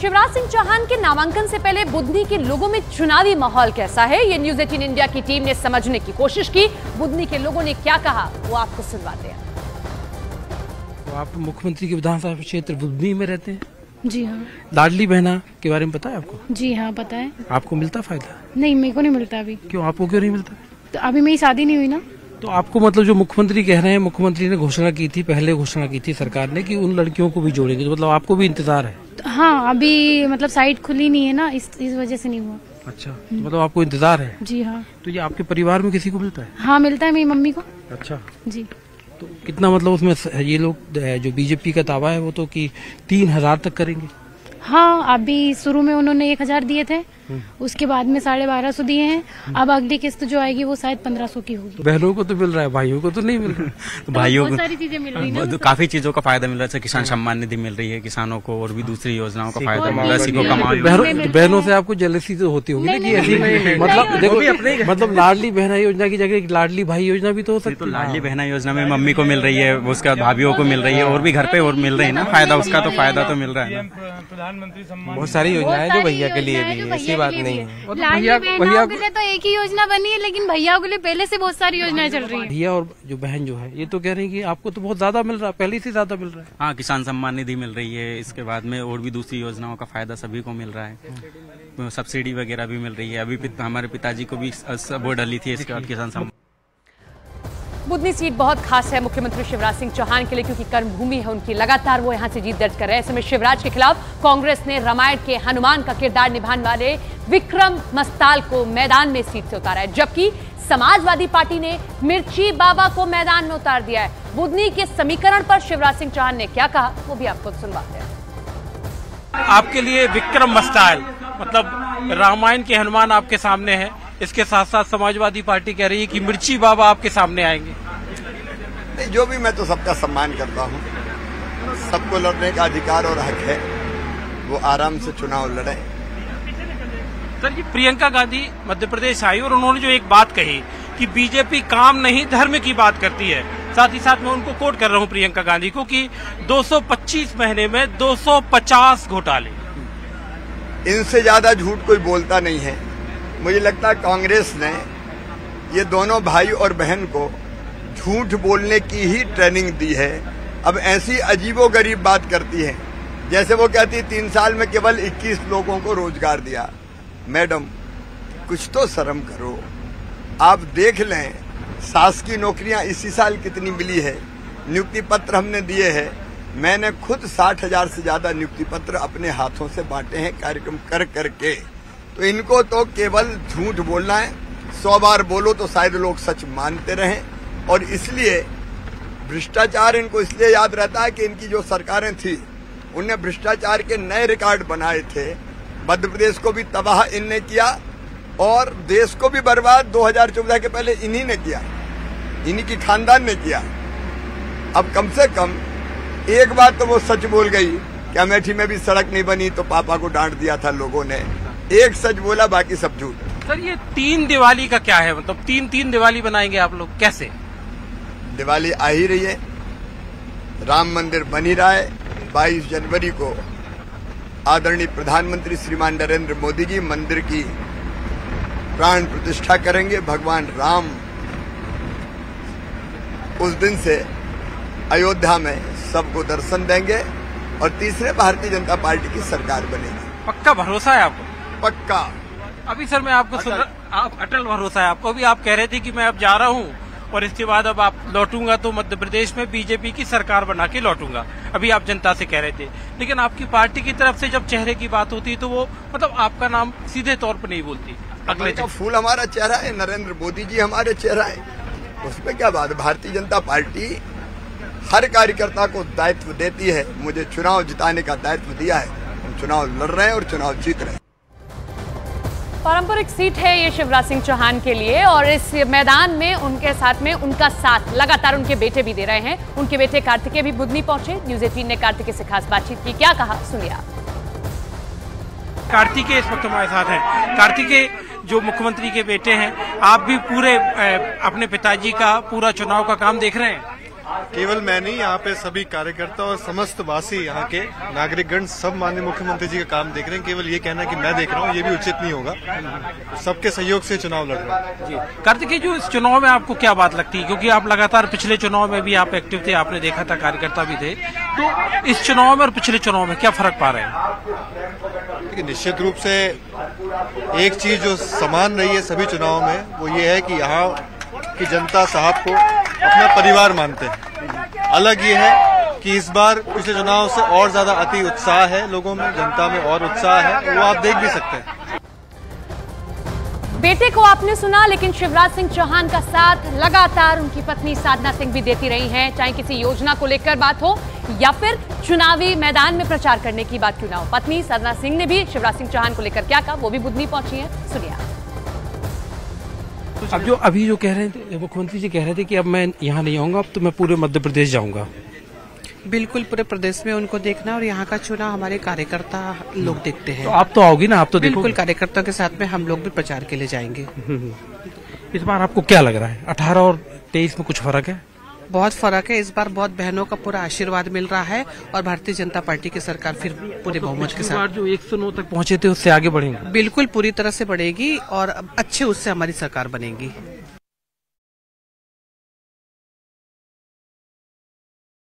शिवराज सिंह चौहान के नामांकन से पहले बुधनी के लोगों में चुनावी माहौल कैसा है, ये न्यूज 18 इंडिया की टीम ने समझने की कोशिश की। बुधनी के लोगों ने क्या कहा वो आपको सुनवाते हैं। तो आप मुख्यमंत्री के विधानसभा क्षेत्र बुधनी में रहते हैं? जी हाँ। लाडली बहना के बारे में पता है आपको? जी हाँ पता है। आपको मिलता फायदा? नहीं, मेरे को नहीं मिलता अभी। क्यों, आपको क्यों नहीं मिलता? तो अभी मेरी शादी नहीं हुई ना। तो आपको मतलब जो मुख्यमंत्री कह रहे हैं, मुख्यमंत्री ने घोषणा की थी, पहले घोषणा की थी सरकार ने कि उन लड़कियों को भी जोड़ेंगे, तो मतलब आपको भी इंतजार है? तो हाँ, अभी मतलब साइट खुली नहीं है ना, इस वजह से नहीं हुआ। अच्छा, तो मतलब आपको इंतजार है? जी हाँ। तो ये आपके परिवार में किसी को मिलता है? हाँ मिलता है, मेरी मम्मी को। अच्छा जी। तो कितना मतलब उसमें ये लोग जो बीजेपी का दावा है वो तो कि 3000 तक करेंगे? हाँ, अभी शुरू में उन्होंने 1000 दिए थे, उसके बाद में 1250 दिए हैं। अब अगली किस्त जो आएगी वो शायद 1500 की होगी। बहनों को तो मिल रहा है, भाइयों को तो नहीं मिल रहा। तो भाइयों को बहुत सारी चीजें मिल रही है, काफी चीजों का फायदा मिल रहा है। किसान सम्मान निधि मिल रही है किसानों को, और भी दूसरी योजनाओं का फायदा मिल रहा है। बहनों से आपको जेलसी तो होती होगी कि ऐसी, मतलब देखो मतलब लाडली बहना योजना की जगह लाडली भाई योजना भी तो हो सकती है। तो लाडली बहना योजना में मम्मी को मिल रही है, उसके बाद भाभीियों को मिल रही है, और भी घर पे और मिल रही है ना फायदा, उसका तो फायदा तो मिल रहा है। प्रधानमंत्री सम्मान बहुत सारी योजनाएं जो भैया के लिए भी है, ऐसी बात नहीं है। भैया के लिए तो एक ही योजना बनी है, लेकिन भैया के लिए पहले से बहुत सारी योजनाएं चल रही है। भैया और जो बहन जो है ये तो कह रहे हैं कि आपको तो बहुत ज्यादा मिल रहा है, पहले से ज्यादा मिल रहा है। हाँ, किसान सम्मान निधि मिल रही है, इसके बाद में और भी दूसरी योजनाओं का फायदा सभी को मिल रहा है। सब्सिडी वगैरह भी मिल रही है। अभी हमारे पिताजी को भी वो डली थी, इसके बाद किसान सम्मान। बुधनी सीट बहुत खास है मुख्यमंत्री शिवराज सिंह चौहान के लिए, क्योंकि कर्मभूमि है उनकी, लगातार वो यहां से जीत दर्ज कर रहे हैं। ऐसे में शिवराज के खिलाफ कांग्रेस ने रामायण के हनुमान का किरदार निभाने वाले विक्रम मस्ताल को मैदान में सीट से उतारा है, जबकि समाजवादी पार्टी ने मिर्ची बाबा को मैदान में उतार दिया है। बुधनी के समीकरण पर शिवराज सिंह चौहान ने क्या कहा वो भी आपको सुनवाते हैं। आपके लिए विक्रम मस्ताल मतलब रामायण के हनुमान आपके सामने है, इसके साथ साथ समाजवादी पार्टी कह रही है कि मिर्ची बाबा आपके सामने आएंगे। नहीं, जो भी, मैं तो सबका सम्मान करता हूँ। सबको लड़ने का अधिकार और हक है, वो आराम से चुनाव लड़े। सर, ये प्रियंका गांधी मध्य प्रदेश आई और उन्होंने जो एक बात कही कि बीजेपी काम नहीं धर्म की बात करती है, साथ ही साथ मैं उनको कोट कर रहा हूँ प्रियंका गांधी को कि 225 महीने में 250 घोटाले। इनसे ज्यादा झूठ कोई बोलता नहीं है। मुझे लगता है कांग्रेस ने ये दोनों भाई और बहन को झूठ बोलने की ही ट्रेनिंग दी है। अब ऐसी अजीबोगरीब बात करती है, जैसे वो कहती 3 साल में केवल 21 लोगों को रोजगार दिया। मैडम, कुछ तो शर्म करो। आप देख लें शासकीय नौकरियां इसी साल कितनी मिली है, नियुक्ति पत्र हमने दिए हैं। मैंने खुद 60,000 से ज्यादा नियुक्ति पत्र अपने हाथों से बांटे हैं कार्यक्रम कर करके। तो इनको तो केवल झूठ बोलना है। 100 बार बोलो तो शायद लोग सच मानते रहें, और इसलिए भ्रष्टाचार इनको इसलिए याद रहता है कि इनकी जो सरकारें थी उनने भ्रष्टाचार के नए रिकॉर्ड बनाए थे। मध्य प्रदेश को भी तबाह इनने किया और देश को भी बर्बाद 2014 के पहले इन्हीं ने किया, इन्हीं की खानदान ने किया। अब कम से कम एक बात तो वो सच बोल गई कि अमेठी में भी सड़क नहीं बनी तो पापा को डांट दिया था लोगों ने। एक सच बोला, बाकी सब झूठ। सर, ये 3 दिवाली का क्या है, मतलब 3 दिवाली बनाएंगे आप लोग, कैसे? दिवाली आ ही रही है, राम मंदिर बन ही रहा है। 22 जनवरी को आदरणीय प्रधानमंत्री श्रीमान नरेंद्र मोदी जी मंदिर की प्राण प्रतिष्ठा करेंगे। भगवान राम उस दिन से अयोध्या में सबको दर्शन देंगे और तीसरे भारतीय जनता पार्टी की सरकार बनेगी। पक्का भरोसा है आपको? पक्का। अभी सर मैं आपको सुन रहा, आप अटल भरोसा है आपको। अभी आप कह रहे थे कि मैं अब जा रहा हूँ और इसके बाद अब आप लौटूंगा तो मध्य प्रदेश में बीजेपी की सरकार बना के लौटूंगा, अभी आप जनता से कह रहे थे। लेकिन आपकी पार्टी की तरफ से जब चेहरे की बात होती है तो वो मतलब आपका नाम सीधे तौर पर नहीं बोलती। अगले का फूल हमारा चेहरा है, नरेंद्र मोदी जी हमारे चेहरा है, उसमें क्या बात है। भारतीय जनता पार्टी हर कार्यकर्ता को दायित्व देती है। मुझे चुनाव जिताने का दायित्व दिया है, हम चुनाव लड़ रहे हैं और चुनाव जीत रहे हैं। पारंपरिक सीट है ये शिवराज सिंह चौहान के लिए, और इस मैदान में उनके साथ में उनका साथ लगातार उनके बेटे भी दे रहे हैं। उनके बेटे कार्तिकेय भी बुधनी पहुंचे। न्यूज 18 ने कार्तिकेय से खास बातचीत की, क्या कहा सुनिए आप। कार्तिकेय इस वक्त हमारे साथ हैं। कार्तिकेय जो मुख्यमंत्री के बेटे हैं, आप भी पूरे अपने पिताजी का पूरा चुनाव का काम देख रहे हैं? केवल मैं नहीं, यहाँ पे सभी कार्यकर्ता और समस्त वासी, यहाँ के नागरिकगण सब माननीय मुख्यमंत्री जी का काम देख रहे हैं। केवल ये कहना कि मैं देख रहा हूँ, ये भी उचित नहीं होगा। सबके सहयोग से चुनाव लड़ रहा हूँ। कार्तिक जी, इस चुनाव में आपको क्या बात लगती है, क्योंकि आप लगातार पिछले चुनाव में भी आप एक्टिव थे, आपने देखा था, कार्यकर्ता भी थे, तो इस चुनाव में और पिछले चुनाव में क्या फर्क पा रहे हैं? निश्चित रूप से एक चीज जो समान रही है सभी चुनाव में, वो ये है कि यहाँ की जनता साहब को अपना परिवार मानते हैं। अलग ये है कि इस बार पिछले चुनाव से और ज्यादा अति उत्साह है लोगों में, जनता में और उत्साह है, वो आप देख भी सकते हैं। बेटे को आपने सुना, लेकिन शिवराज सिंह चौहान का साथ लगातार उनकी पत्नी साधना सिंह भी देती रही हैं, चाहे किसी योजना को लेकर बात हो या फिर चुनावी मैदान में प्रचार करने की बात क्यों ना हो। पत्नी साधना सिंह ने भी शिवराज सिंह चौहान को लेकर क्या कहा, वो भी बुधनी पहुंची है, सुनिए। अब अभी जो कह रहे थे मुख्यमंत्री जी, कह रहे थे कि अब मैं यहाँ नहीं आऊंगा, अब तो मैं पूरे मध्य प्रदेश जाऊंगा। बिल्कुल, पूरे प्रदेश में उनको देखना, और यहाँ का चुनाव हमारे कार्यकर्ता लोग देखते हैं। तो आप तो आओगी ना, आप तो बिल्कुल कार्यकर्ताओं के साथ में हम लोग भी प्रचार के लिए जाएंगे। इस बार आपको क्या लग रहा है, 18 और 23 में कुछ फर्क है? बहुत फर्क है। इस बार बहुत बहनों का पूरा आशीर्वाद मिल रहा है और भारतीय जनता पार्टी की सरकार फिर पूरे बहुमत के साथ जो 109 तक पहुंचे थे उससे आगे बढ़ेंगे। बिल्कुल पूरी तरह से बढ़ेगी और अच्छे उससे हमारी सरकार बनेगी।